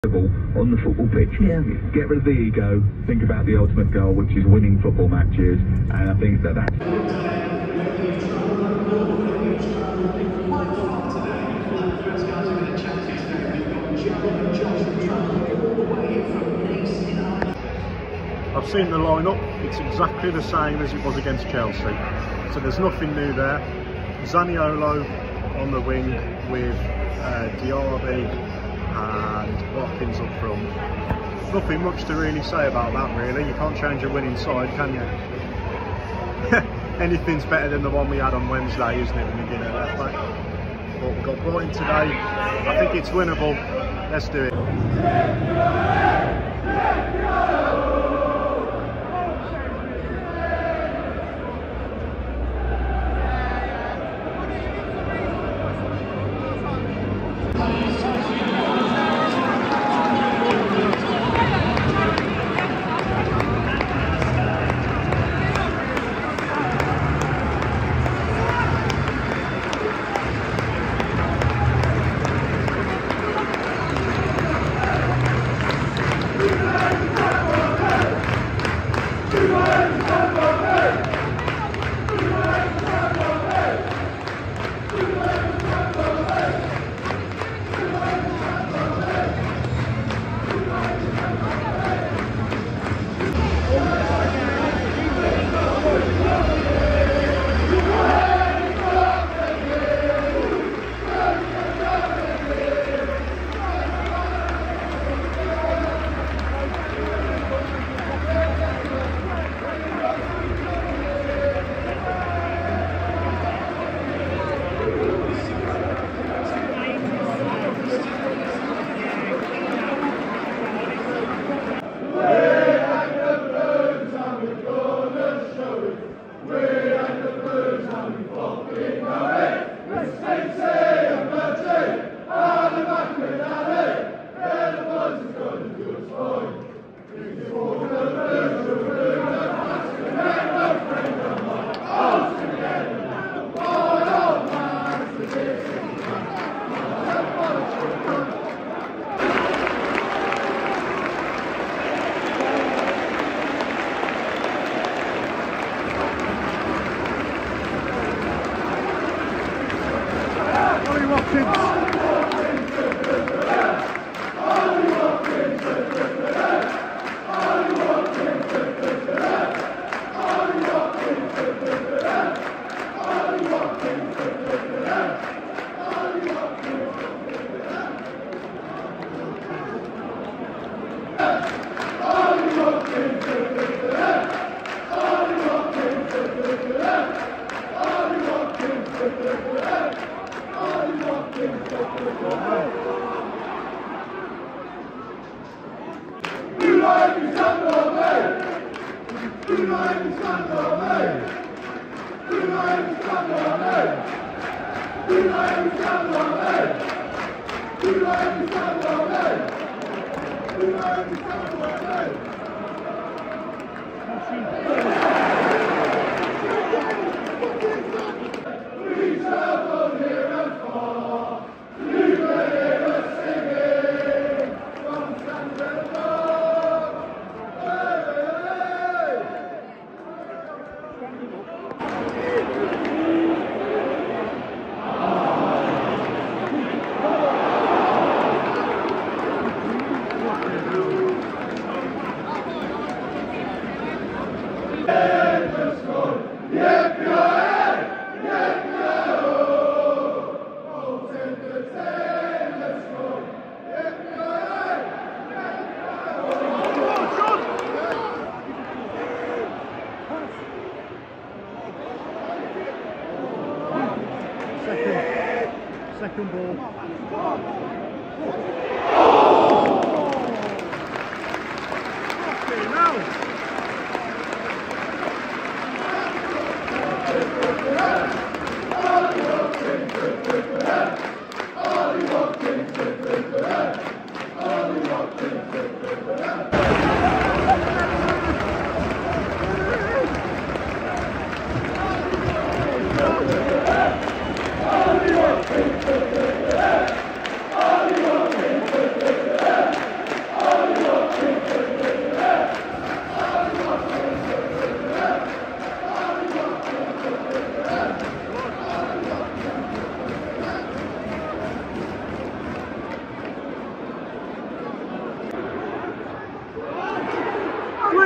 on the football pitch. Yeah. Get rid of the ego, think about the ultimate goal, which is winning football matches, and I think that's... I've seen the lineup, it's exactly the same as it was against Chelsea, so there's nothing new there. Zaniolo on the wing with Diaby and Watkins up front. Nothing much to really say about that really. You can't change a winning side, can you? Anything's better than the one we had on Wednesday, isn't it, when we did it left back? But we got Brighton today. I think it's winnable. Let's do it. Second ball.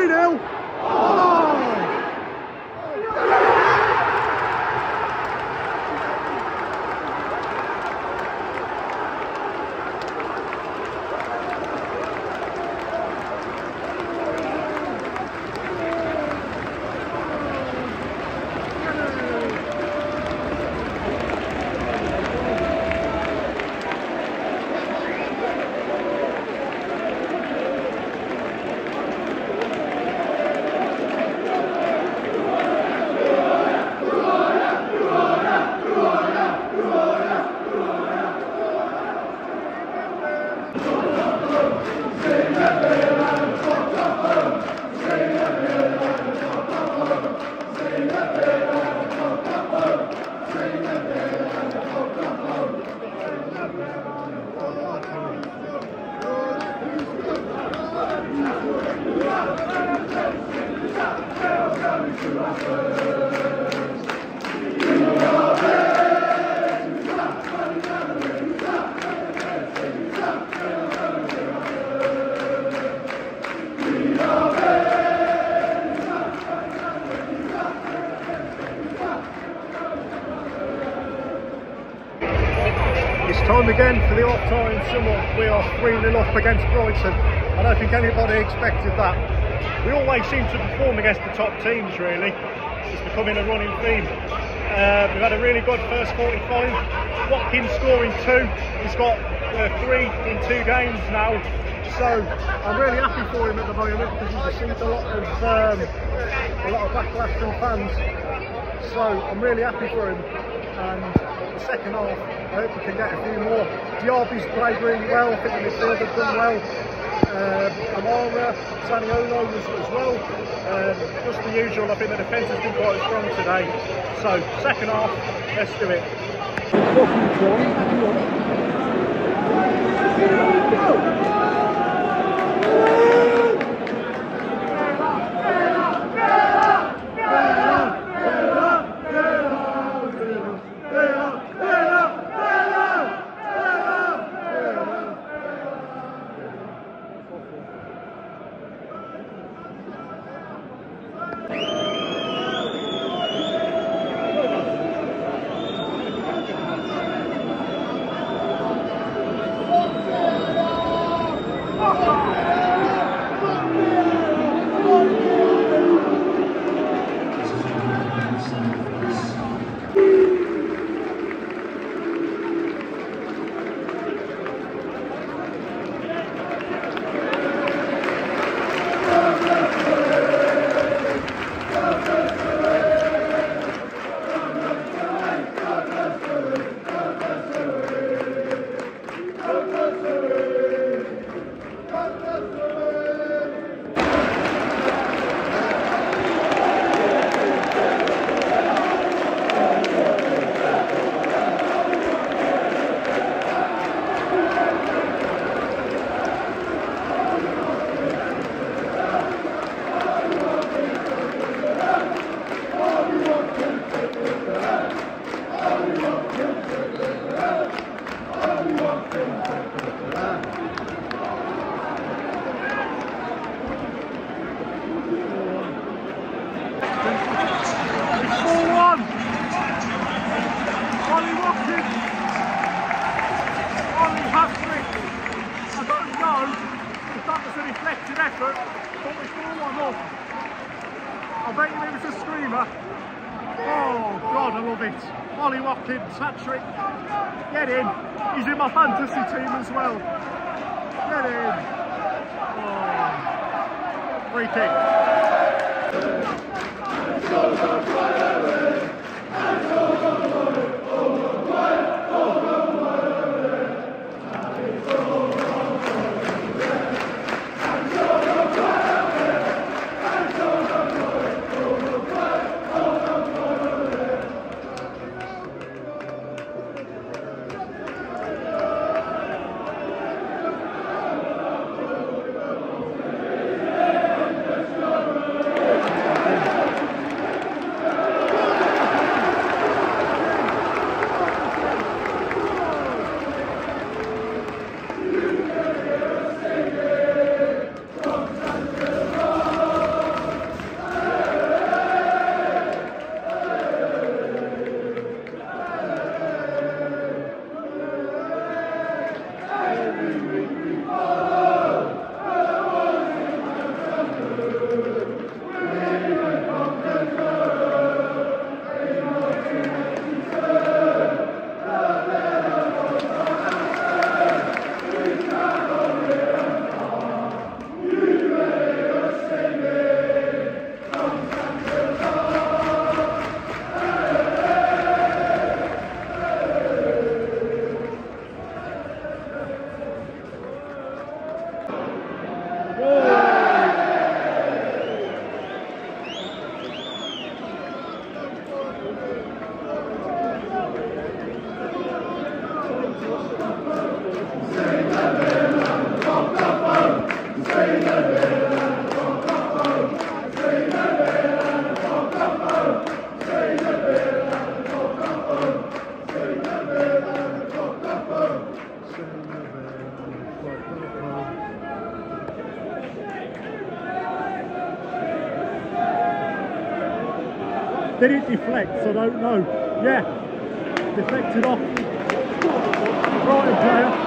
3-0. Oh! It's time again for the half-time sum-up. We are 3-0 up against Brighton. I don't think anybody expected that. We always seem to perform against the top teams, really. It's becoming a running theme. We've had a really good first 45. Watkins scoring 2. He's got 3 in 2 games now. So I'm really happy for him at the moment because he's received a lot of backlash from fans. So I'm really happy for him. And the second half, I hope we can get a few more. Diaby's played really well. I think the midfield have done well. Amara, Zaniolo as well. Just the usual. I think the defence has been quite strong today. So second half, let's do it. Ollie Watkins, hat-trick, get in, he's in my fantasy team as well, get in, free kick. Did it deflect? I don't know. Yeah, deflected off. Brighton player.